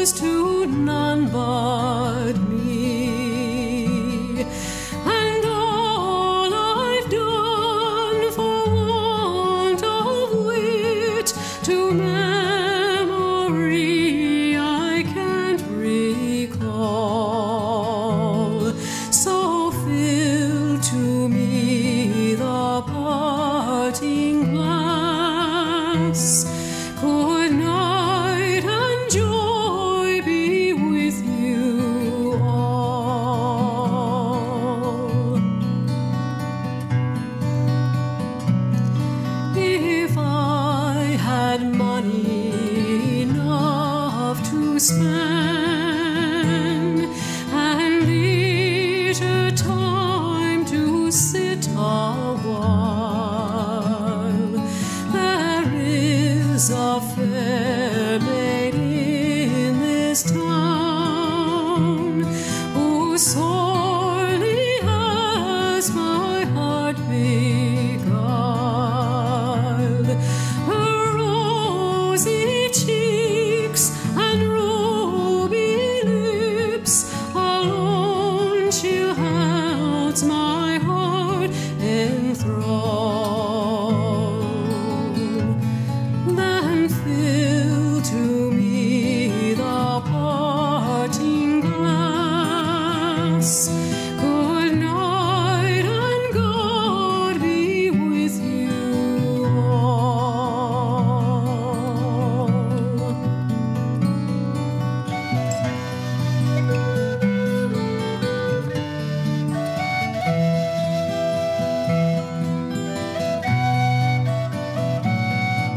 knows to none but me. And all I've done for want of wit to memory I can't recall. So fill to me the parting glass. Good night and joy be with you all. If I had money enough to spend and leisure time to sit a while, there is a fair maid in this town who